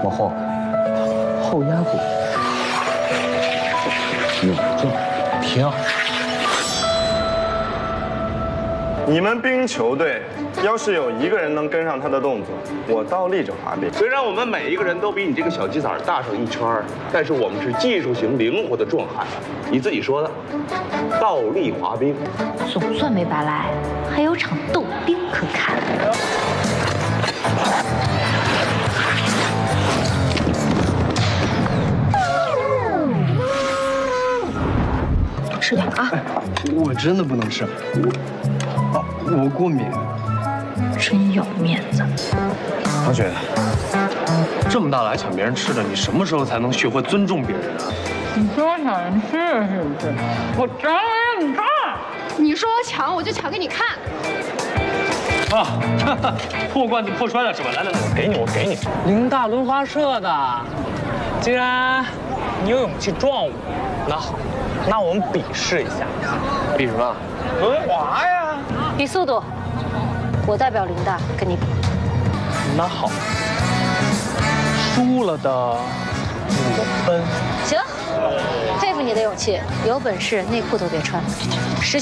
往后，后压步，扭正，停。 你们冰球队要是有一个人能跟上他的动作，我倒立着滑冰。 虽然我们每一个人都比你这个小鸡仔大上一圈，但是我们是技术型灵活的壮汉。你自己说的，倒立滑冰， 总算没白来，还有场斗冰可看。吃点啊！ 我真的不能吃，我过敏。 真要面子。 唐雪，这么大了还抢别人吃的，你什么时候才能学会尊重别人啊？ 你说我抢人吃是不是？我抢给你看。 你说我抢，我就抢给你看。 啊，破罐子破摔了是吧？来，我给你。 林大轮滑社的，既然你有勇气撞我，那好，那我们比试一下。 比什么？ 轮滑呀。 比速度，我代表林大跟你比。 那好，输了的5分。 行，佩服你的勇气，有本事内裤都别穿。